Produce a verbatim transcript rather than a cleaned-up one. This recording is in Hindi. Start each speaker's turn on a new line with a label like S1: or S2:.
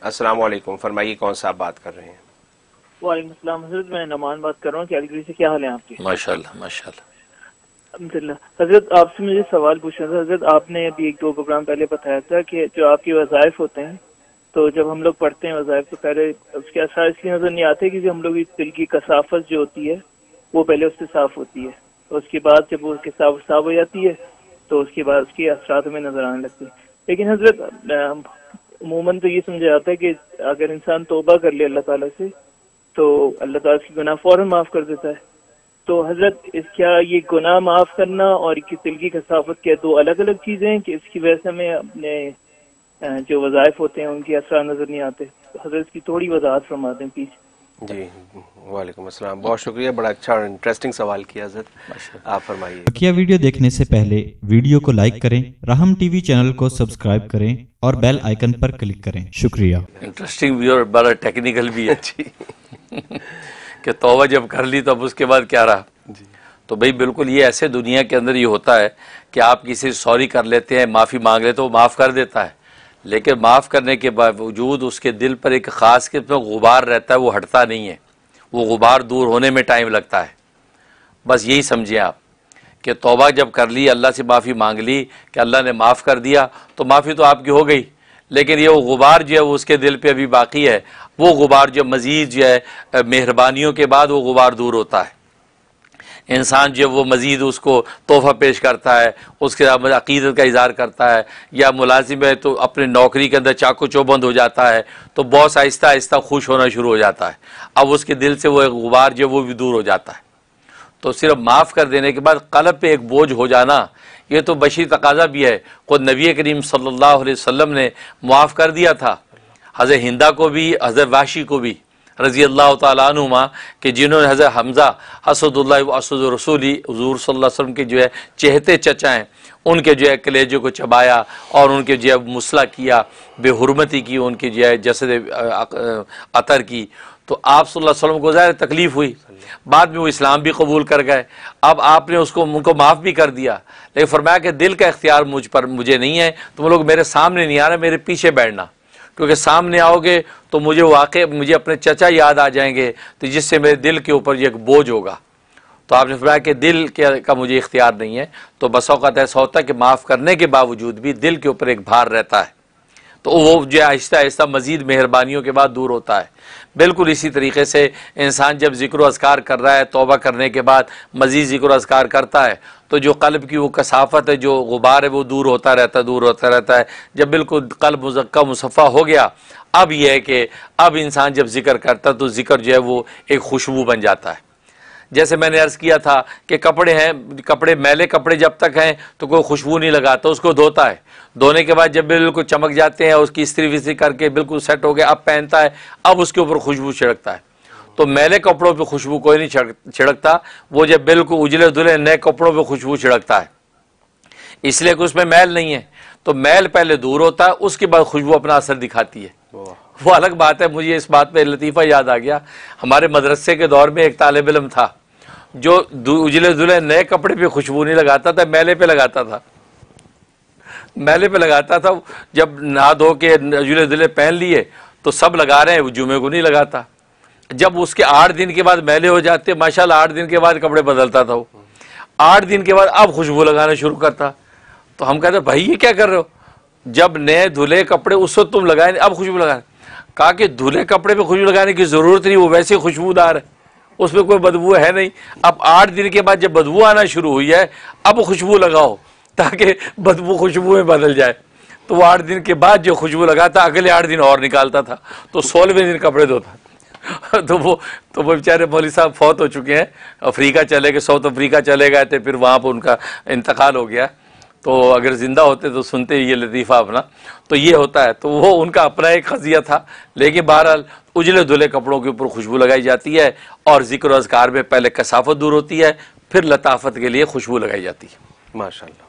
S1: अस्सलाम वालेकुम, फरमाइए कौन सा आप बात कर रहे हैं?
S2: वालेकुम अस्सलाम हज़रत, मैं नमान बात कर रहा हूँ कैलगरी से। क्या हाल है आपके?
S3: माशाल्लाह माशाल्लाह।
S2: अल्हम्दुलिल्लाह। हज़रत आपसे मुझे सवाल पूछना था। हज़रत आपने अभी एक दो प्रोग्राम पहले बताया था कि जो आपके वज़ाइफ होते हैं, तो जब हम लोग पढ़ते हैं वज़ाइफ तो पहले उसके असर इसलिए नजर नहीं आते क्योंकि हम लोग दिल की कसाफत जो होती है वो पहले उससे साफ होती है, तो उसके बाद जब वो कसाफत साफ हो जाती है तो उसके बाद उसके असरात में नजर आने लगते हैं। लेकिन हज़रत अमूमन तो ये समझा जाता है कि अगर इंसान तौबा कर ले अल्लाह ताला से तो अल्लाह ताला उसकी गुनाह फौरन माफ कर देता है। तो हजरत इस क्या ये गुनाह माफ करना और दिल की कसाफत क्या दो अलग अलग चीजें हैं कि इसकी वजह से हमें अपने जो वज़ाइफ होते हैं उनके असर नजर नहीं आते? तो हजरत की थोड़ी वजाहत फरमा दें प्लीज।
S1: जी वालेकुम अस्सलाम, बहुत शुक्रिया, बड़ा अच्छा और इंटरेस्टिंग सवाल किया हजरत, आप फरमाइए।
S4: बकिया वीडियो देखने से पहले वीडियो को लाइक करें, राहम टीवी चैनल को सब्सक्राइब करें और बेल आइकन पर क्लिक करें। शुक्रिया।
S3: इंटरेस्टिंग भी और बड़ा टेक्निकल भी है कि तौबा जब कर ली तो अब उसके बाद क्या रहा जी। तो भाई बिल्कुल ये ऐसे दुनिया के अंदर ये होता है कि आप किसी सॉरी कर लेते हैं, माफ़ी मांग लेते तो वो माफ़ कर देता है, लेकिन माफ़ करने के बावजूद उसके दिल पर एक ख़ास किस्म का गुबार रहता है, वो हटता नहीं है, वो गुबार दूर होने में टाइम लगता है। बस यही समझिए आप कि तौबा जब कर ली, अल्लाह से माफ़ी मांग ली कि अल्लाह ने माफ़ कर दिया तो माफ़ी तो आपकी हो गई, लेकिन ये वो गुबार जो है वो उसके दिल पे अभी बाकी है। वो गुबार जो मज़ीद जो है मेहरबानियों के बाद वो गुबार दूर होता है। इंसान जब वो मज़ीद उसको तोहफ़ा पेश करता है, उसके साथ अक़ीदत का इज़हार करता है, या मुलाजिम है तो अपनी नौकरी के अंदर चाको चौबंद हो जाता है, तो बॉस आहिस्ता आहिस्ता खुश होना शुरू हो जाता है। अब उसके दिल से वो एक गुबार जो वो भी दूर हो जाता है। तो सिर्फ माफ़ कर देने के बाद क़ल्ब पे एक बोझ हो जाना, ये तो बशरी तकाज़ा भी है। खुद नबी करीम सल्लल्लाहु अलैहि वसल्लम ने माफ़ कर दिया था हज़रत हिंदा को भी, हज़रत वाशी को भी रज़ी अल्लाह तआला अन्हुमा, कि जिन्होंने हज़रत हमज़ा असदुल्लाह व असद रसूली हुज़ूर सल्लल्लाहु अलैहि वसल्लम के जो है चहेते चचा हैं, उनके जो है कलेजे को चबाया और उनके जो है मुसला किया, बेहुरमती की, उनकी जो है जसद अतर की। तो आप सल्लल्लाहु अलैहि वसल्लम को ज़ाहिर तकलीफ़ हुई, बाद में वो इस्लाम भी कबूल कर गए। अब आपने उसको उनको माफ़ भी कर दिया, लेकिन फरमाया कि दिल का इख्तियार मुझ पर मुझे नहीं है, तुम लोग मेरे सामने नहीं आ रहे, मेरे पीछे बैठना, क्योंकि सामने आओगे तो मुझे वाकई मुझे अपने चचा याद आ जाएंगे, तो जिससे मेरे दिल के ऊपर एक बोझ होगा। तो आपने फरमाया कि दिल के का मुझे इख्तियार नहीं है। तो बस औक़ात ऐसा होता है कि माफ़ करने के बावजूद भी दिल के ऊपर एक भार रहता है, तो वो जो आहिस्ता आहिस्ता मज़ीद मेहरबानियों के बाद दूर होता है। बिल्कुल इसी तरीके से इंसान जब ज़िक्र अज़कार कर रहा है, तौबा करने के बाद मज़ीद ज़िक्र अज़कार करता है, तो जो क़ल्ब की वो कसाफत है, जो गुबार है, वो दूर होता रहता है, दूर होता रहता है। जब बिल्कुल क़ल्ब मुज़क्का मुसफ़ा हो गया, अब यह है कि अब इंसान जब ज़िक्र करता है तो ज़िक्र जो है वो एक खुशबू बन जाता है। जैसे मैंने अर्ज़ किया था कि कपड़े हैं, कपड़े मैले कपड़े जब तक हैं तो कोई खुशबू नहीं लगाता, उसको धोता है, धोने के बाद जब बिल्कुल चमक जाते हैं, उसकी इस्त्री विस्त्री करके बिल्कुल सेट हो गया, अब पहनता है, अब उसके ऊपर खुशबू छिड़कता है। तो मैले कपड़ों पे खुशबू कोई नहीं छिड़कता, वो जब बिल्कुल उजले धुले नए कपड़ों पे खुशबू छिड़कता है, इसलिए कि उसमें मैल नहीं है। तो मैल पहले दूर होता है, उसके बाद खुशबू अपना असर दिखाती है। वो अलग बात है। मुझे इस बात पे लतीफ़ा याद आ गया, हमारे मदरसे के दौर में एक तालिब इल्म था जो उजले धुले नए कपड़े पे खुशबू नहीं लगाता था, मैले पे लगाता था, मैले पे लगाता था। जब नहा धो के उजले धुले पहन लिए तो सब लगा रहे हैं, वो जुमे को नहीं लगाता। जब उसके आठ दिन के बाद मैले हो जाते, माशाल्लाह आठ दिन के बाद कपड़े बदलता था वो, आठ दिन के बाद अब खुशबू लगाना शुरू करता। तो हम कहते भाई ये क्या कर रहे हो, जब नए धुले कपड़े उस वक्त तुम लगाए, अब खुशबू लगाए। कहा कि धुले कपड़े पे खुशबू लगाने की ज़रूरत नहीं, वो वैसे खुशबूदार है, उसमें कोई बदबू है नहीं। अब आठ दिन के बाद जब बदबू आना शुरू हुई है, अब खुशबू लगाओ ताकि बदबू खुशबू में बदल जाए। तो वो आठ दिन के बाद जो खुशबू लगाता, अगले आठ दिन और निकालता था, तो सोलहवें दिन कपड़े धोता। तो वो तो वो बेचारे मौलवी साहब फौत हो चुके हैं, अफ्रीका चले गए, साउथ अफ्रीका चले गए थे, फिर वहाँ पर उनका इंतकाल हो गया। तो अगर ज़िंदा होते तो सुनते ये लतीफ़ा अपना। तो ये होता है, तो वो उनका अपना एक ख़ज़िया था। लेकिन बहरहाल उजले धुले कपड़ों के ऊपर खुशबू लगाई जाती है, और ज़िक्र अज़कार में पहले कसाफत दूर होती है, फिर लताफ़त के लिए खुशबू लगाई जाती है।
S1: माशाअल्लाह।